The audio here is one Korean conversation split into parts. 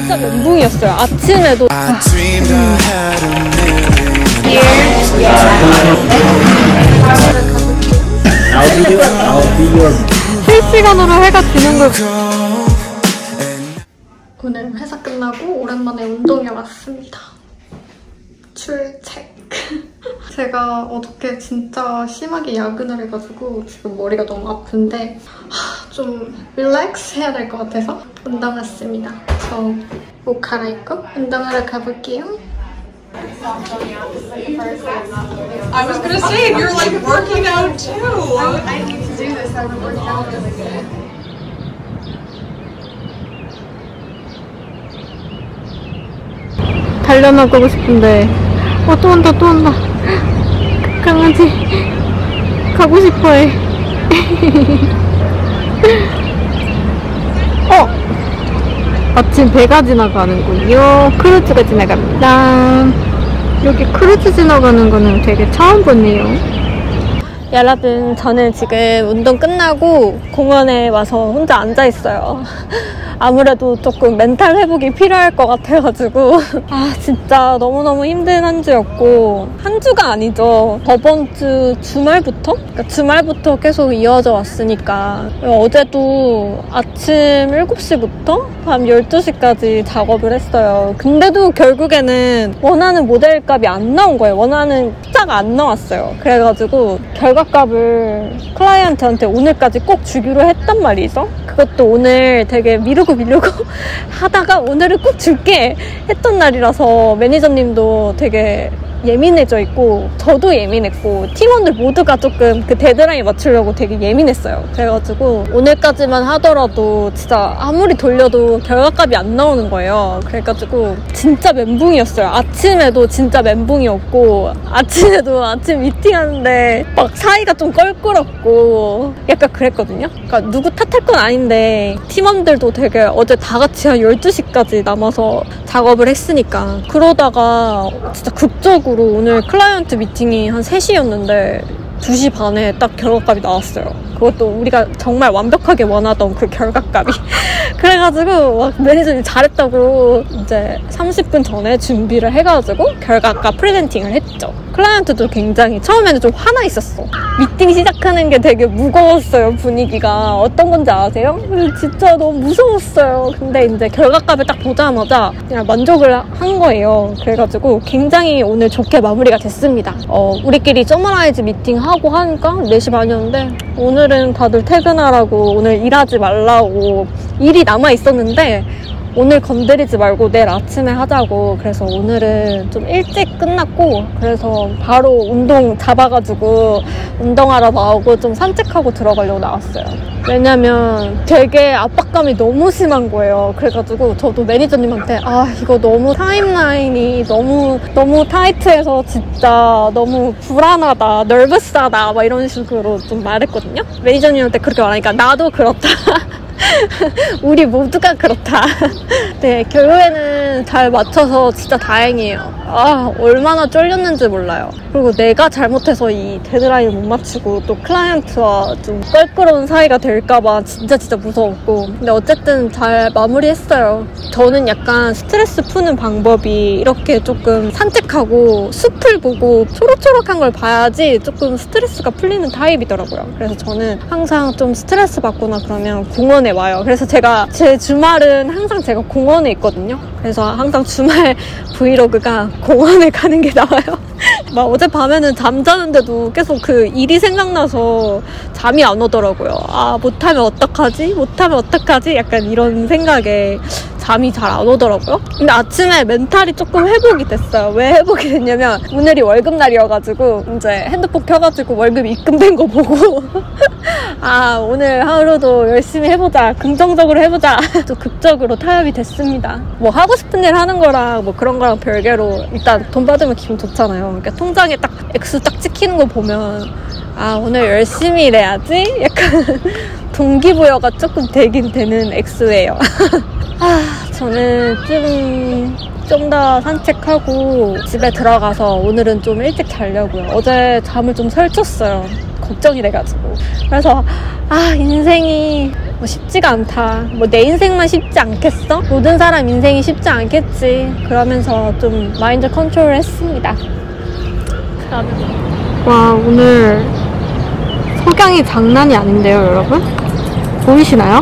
진짜 멘붕이었어요. 아침에도 실시간으로 해가 지는 걸. 오늘 회사 끝나고 오랜만에 운동에 왔습니다. 출첵. 제가 어저께 진짜 심하게 야근을 해가지고 지금 머리가 너무 아픈데 좀 릴렉스 해야 될 것 같아서 운동 왔습니다. 저 옷 갈아입고 운동하러 가볼게요. I was gonna say, you're like working out too. I need to do this. I haven't worked out in a bit. 달려나가고 싶은데 또 온다 또 온다. 강아지 가고 싶어해. 마침 배가 지나가는군요. 크루즈가 지나갑니다. 여기 크루즈 지나가는 거는 되게 처음 보네요. 여러분, 저는 지금 운동 끝나고 공원에 와서 혼자 앉아있어요. 아무래도 조금 멘탈 회복이 필요할 것 같아가지고 진짜 너무너무 힘든 한 주였고, 한 주가 아니죠. 저번 주 주말부터? 그러니까 주말부터 계속 이어져 왔으니까 어제도 아침 7시부터 밤 12시까지 작업을 했어요. 근데도 결국에는 원하는 모델 값이 안 나온 거예요. 원하는 숫자가 안 나왔어요. 그래가지고 결과값을 클라이언트한테 오늘까지 꼭 주기로 했단 말이죠. 그것도 오늘 되게 미루고 하다가 오늘은 꼭 줄게 했던 날이라서 매니저님도 되게 예민해져 있고 저도 예민했고 팀원들 모두가 조금 그 데드라인 맞추려고 되게 예민했어요. 그래가지고 오늘까지만 하더라도 진짜 아무리 돌려도 결과값이 안 나오는 거예요. 그래가지고 진짜 멘붕이었어요. 아침에도 진짜 멘붕이었고, 아침에도 아침 미팅하는데 막 사이가 좀 껄끄럽고 약간 그랬거든요. 그러니까 누구 탓할 건 아닌데 팀원들도 되게 어제 다 같이 한 12시까지 남아서 작업을 했으니까, 그러다가 진짜 극적으로 오늘 클라이언트 미팅이 한 3시였는데 2시 반에 딱 결과값이 나왔어요. 그것도 우리가 정말 완벽하게 원하던 그 결과값이. 그래가지고 막 매니저님 잘했다고 이제 30분 전에 준비를 해가지고 결과값 프레젠팅을 했죠. 클라이언트도 굉장히 처음에는 좀 화나 있었어. 미팅 시작하는 게 되게 무거웠어요. 분위기가 어떤 건지 아세요? 진짜 너무 무서웠어요. 근데 이제 결과값을 딱 보자마자 그냥 만족을 한 거예요. 그래가지고 굉장히 오늘 좋게 마무리가 됐습니다. 우리끼리 서머라이즈 미팅하고 하니까 4시 반이었는데 오늘은 다들 퇴근하라고, 오늘 일하지 말라고, 일이 남아 있었는데 오늘 건드리지 말고 내일 아침에 하자고. 그래서 오늘은 좀 일찍 끝났고, 그래서 바로 운동 잡아가지고 운동하러 나오고 좀 산책하고 들어가려고 나왔어요. 왜냐면 되게 압박감이 너무 심한 거예요. 그래가지고 저도 매니저님한테 이거 너무 타임라인이 너무 타이트해서 진짜 너무 불안하다, 널버스하다 막 이런 식으로 좀 말했거든요. 매니저님한테 그렇게 말하니까 나도 그렇다. 우리 모두가 그렇다. 네, 결국에는 잘 맞춰서 진짜 다행이에요. 얼마나 쫄렸는지 몰라요. 그리고 내가 잘못해서 이 데드라인을 못 맞추고 또 클라이언트와 좀 껄끄러운 사이가 될까봐 진짜 무서웠고, 근데 어쨌든 잘 마무리했어요. 저는 약간 스트레스 푸는 방법이 이렇게 조금 산책하고 숲을 보고 초록초록한 걸 봐야지 조금 스트레스가 풀리는 타입이더라고요. 그래서 저는 항상 좀 스트레스 받거나 그러면 공원에 와요. 그래서 제 주말은 항상 제가 공원에 있거든요. 그래서 항상 주말 브이로그가 공원에 가는 게 나와요. 막 어젯밤에는 잠자는데도 계속 그 일이 생각나서 잠이 안 오더라고요. 못하면 어떡하지? 약간 이런 생각에 잠이 잘 안 오더라고요. 근데 아침에 멘탈이 조금 회복이 됐어요. 왜 회복이 됐냐면 오늘이 월급날이어가지고 이제 핸드폰 켜가지고 월급 입금된 거 보고 오늘 하루도 열심히 해보자, 긍정적으로 해보자. 또 극적으로 타협이 됐습니다. 뭐 하고 싶은 일 하는 거랑 뭐 그런 거랑 별개로 일단 돈 받으면 기분 좋잖아요. 그러니까 통장에 딱 액수 딱 찍히는 거 보면 오늘 열심히 일해야지? 약간 동기부여가 조금 되긴 되는 액수예요. 저는 좀 좀 더 산책하고 집에 들어가서 오늘은 좀 일찍 자려고요. 어제 잠을 좀 설쳤어요. 걱정이 돼가지고. 그래서 인생이 뭐 쉽지가 않다. 뭐 내 인생만 쉽지 않겠어? 모든 사람 인생이 쉽지 않겠지. 그러면서 좀 마인드 컨트롤을 했습니다. 와, 오늘 석양이 장난이 아닌데요, 여러분? 보이시나요?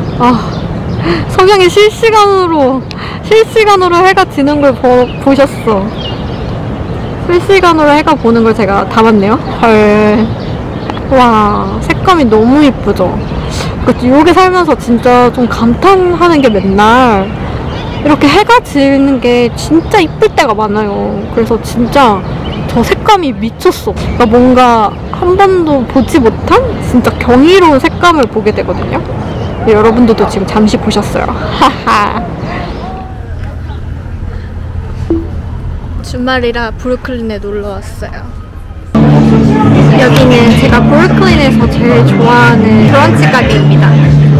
석양이 실시간으로 해가 지는 걸 보셨어. 실시간으로 해가 보는 걸 제가 담았네요. 헐. 와, 색감이 너무 이쁘죠? 뉴욕에 살면서 진짜 좀 감탄하는 게 맨날 이렇게 해가 지는 게 진짜 이쁠 때가 많아요. 그래서 진짜 저 색감이 미쳤어. 그러니까 뭔가 한 번도 보지 못한 진짜 경이로운 색감을 보게 되거든요. 여러분들도 지금 잠시 보셨어요. 하하. 주말이라 브루클린에 놀러 왔어요. 여기는 제가 브루클린에서 제일 좋아하는 브런치 가게입니다.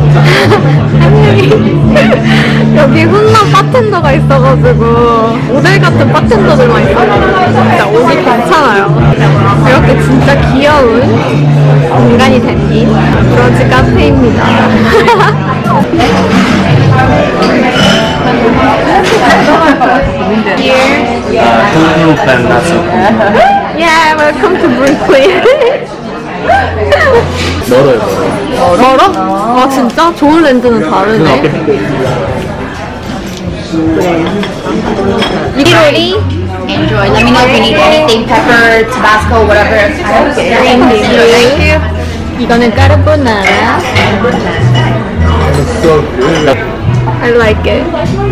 여기 훈남 바텐더가 있어가지고 모델 같은 바텐더들만 있어요. 진짜 옷이 괜찮아요. 이렇게 진짜 귀여운 공간이 된 브런치 카페입니다. Yeah, welcome to Brooklyn. 멀어? 아 진짜? 좋은 렌즈는 다르네. 이리로리. Enjoy. Let me know if you need anything, pepper, Tabasco, whatever. Thank you. 이거는 까르보나라. I like it.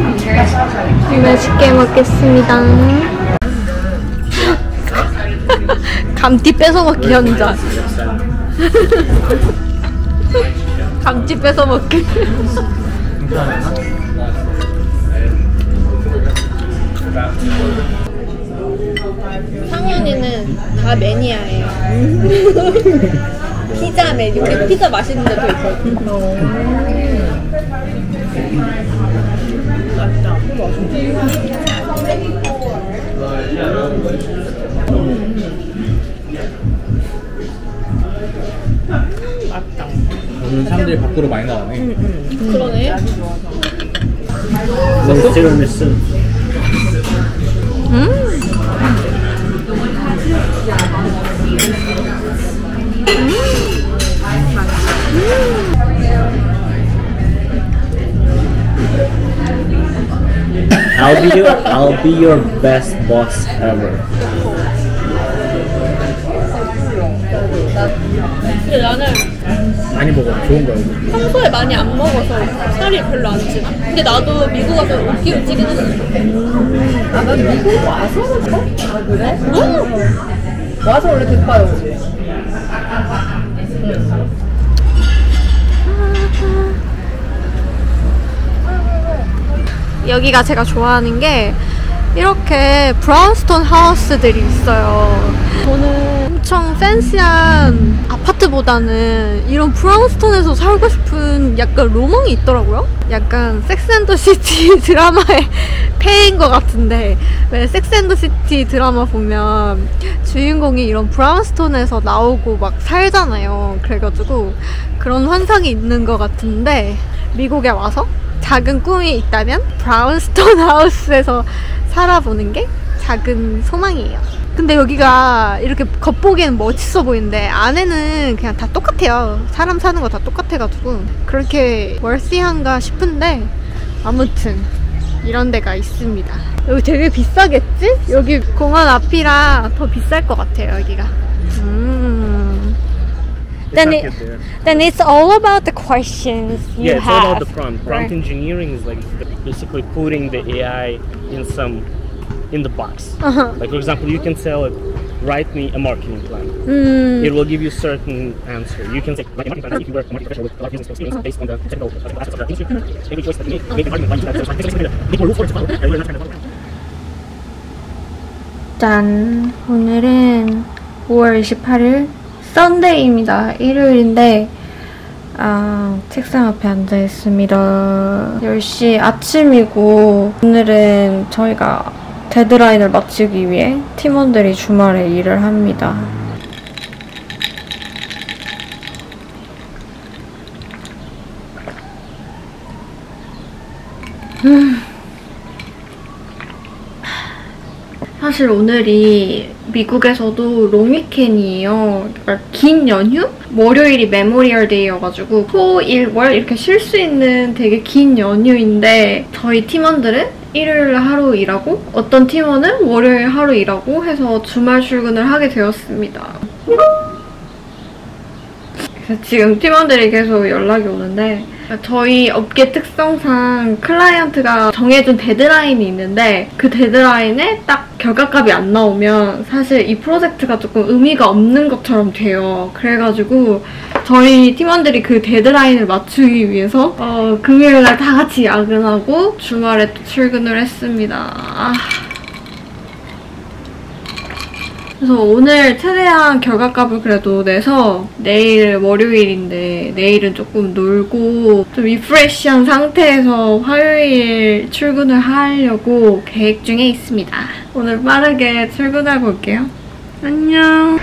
맛있게 먹겠습니다. 감튀 뺏어먹기 현장. 감튀 뺏어먹기. 상현이는 다 매니아예요. 피자 매니아. 우리 피자 맛있는 데도 있거든. 오늘 사람들이 밖으로 많이 나가네. 그러네. 티라미수. I'll be your best boss ever. 근데 나는 많이 먹어. 좋은 거야. 이거. 평소에 많이 안 먹어서 살이 별로 안 찌나. 근데 나도 미국 와서 5kg 찌긴 했어. 난 미국 와서 먹어? 아 그래? 와서 원래 대파요 오지. 여기가 제가 좋아하는 게 이렇게 브라운스톤 하우스들이 있어요. 저는 엄청 팬시한 아파트보다는 이런 브라운스톤에서 살고 싶은 약간 로망이 있더라고요. 약간 섹스앤더시티 드라마의 폐인 것 같은데, 왜 섹스앤더시티 드라마 보면 주인공이 이런 브라운스톤에서 나오고 막 살잖아요. 그래가지고 그런 환상이 있는 것 같은데, 미국에 와서 작은 꿈이 있다면 브라운스톤 하우스에서 살아보는 게 작은 소망이에요. 근데 여기가 이렇게 겉보기에는 멋있어 보이는데 안에는 그냥 다 똑같아요. 사람 사는 거 다 똑같아가지고 그렇게 월시한가 싶은데, 아무튼 이런 데가 있습니다. 여기 되게 비싸겠지? 여기 공원 앞이라 더 비쌀 것 같아요, 여기가. Then it's all about the questions you Yeah, it's have. all about the prompt. Prompt engineering is like basically putting the AI in the box. Like for example, you can tell it, write me a marketing plan. It will give you certain answer. You can say, write a marketing plan if you were a marketing professional with a lot of business experience based on the technical aspects of the industry. Every choice that you make a marketing plan that make more rules for it to follow. And we're not trying to follow. 짠! 오늘은 5월 28일 썬데이입니다. 일요일인데 책상 앞에 앉아 있습니다. 10시 아침이고 오늘은 저희가 데드라인을 맞추기 위해 팀원들이 주말에 일을 합니다. 사실 오늘이 미국에서도 롱위켄이에요. 그러니까 긴 연휴? 월요일이 메모리얼 데이여가지고 토, 일, 월 이렇게 쉴 수 있는 되게 긴 연휴인데 저희 팀원들은 일요일 하루 일하고 어떤 팀원은 월요일 하루 일하고 해서 주말 출근을 하게 되었습니다. 그래서 지금 팀원들이 계속 연락이 오는데 저희 업계 특성상 클라이언트가 정해준 데드라인이 있는데 그 데드라인에 딱 결과값이 안 나오면 사실 이 프로젝트가 조금 의미가 없는 것처럼 돼요. 그래가지고 저희 팀원들이 그 데드라인을 맞추기 위해서 금요일날 다 같이 야근하고 주말에 또 출근을 했습니다. 그래서 오늘 최대한 결과값을 그래도 내서 내일 월요일인데 내일은 조금 놀고 좀 리프레시한 상태에서 화요일 출근을 하려고 계획 중에 있습니다. 오늘 빠르게 출근해 볼게요. 안녕.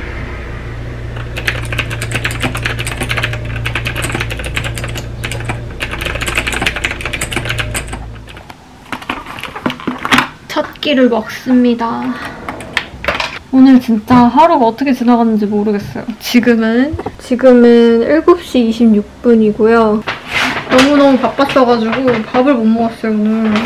첫 끼를 먹습니다. 오늘 진짜 하루가 어떻게 지나갔는지 모르겠어요. 지금은 7시 26분이고요. 너무너무 바빴어가지고 밥을 못 먹었어요, 오늘.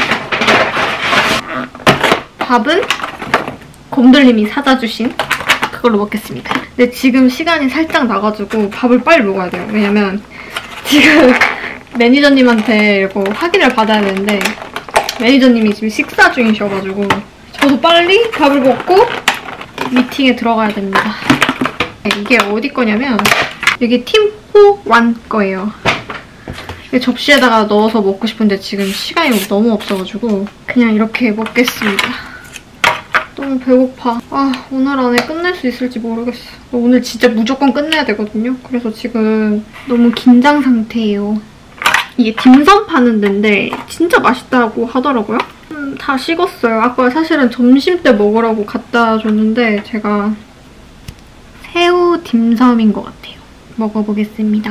밥은 곰돌님이 사다 주신 그걸로 먹겠습니다. 근데 지금 시간이 살짝 나가지고 밥을 빨리 먹어야 돼요. 왜냐면 지금 매니저님한테 이거 확인을 받아야 되는데 매니저님이 지금 식사 중이셔가지고 저도 빨리 밥을 먹고 미팅에 들어가야 됩니다. 이게 어디 거냐면 이게 팀포 완 거예요. 접시에다가 넣어서 먹고 싶은데 지금 시간이 너무 없어가지고 그냥 이렇게 먹겠습니다. 너무 배고파. 오늘 안에 끝낼 수 있을지 모르겠어. 오늘 진짜 무조건 끝내야 되거든요. 그래서 지금 너무 긴장 상태예요. 이게 딤섬 파는 데인데 진짜 맛있다고 하더라고요. 다 식었어요. 아까 사실은 점심때 먹으라고 갖다 줬는데 제가 새우 딤섬인 것 같아요. 먹어보겠습니다.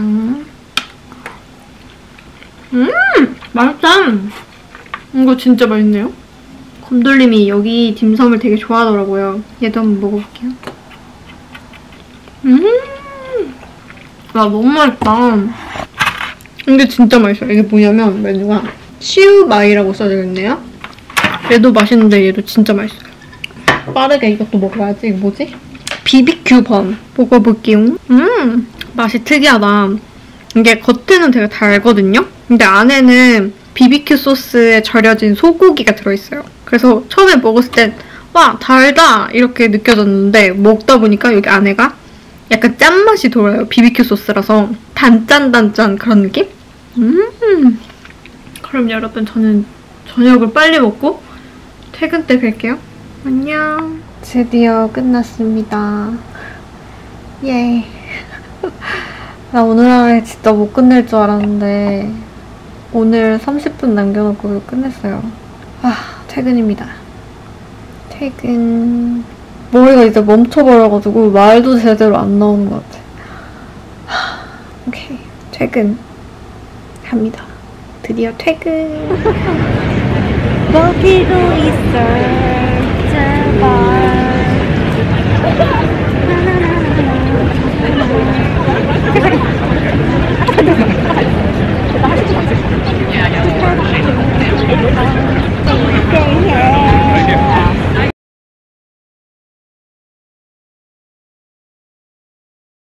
맛있다. 이거 진짜 맛있네요. 곰돌님이 여기 딤섬을 되게 좋아하더라고요. 얘도 한번 먹어볼게요. 너무 맛있다. 이게 진짜 맛있어요. 이게 뭐냐면 메뉴가 시우마이라고 써져 있네요. 얘도 맛있는데 얘도 진짜 맛있어요. 빠르게 이것도 먹어야지. 이거 뭐지? BBQ 번 먹어볼게요. 맛이 특이하다. 이게 겉에는 되게 달거든요? 근데 안에는 BBQ 소스에 절여진 소고기가 들어있어요. 그래서 처음에 먹었을 땐 와, 달다! 이렇게 느껴졌는데 먹다 보니까 여기 안에가 약간 짠맛이 돌아요. BBQ 소스라서 단짠단짠 그런 느낌? 그럼 여러분 저는 저녁을 빨리 먹고 퇴근 때 뵐게요. 안녕. 드디어 끝났습니다. 예. 나 오늘 안에 진짜 못 끝낼 줄 알았는데 오늘 30분 남겨놓고 끝냈어요. 퇴근입니다. 퇴근. 머리가 이제 멈춰버려가지고 말도 제대로 안 나오는 것 같아. 오케이. 퇴근. 합니다. 드디어 퇴근. 여기도 있어.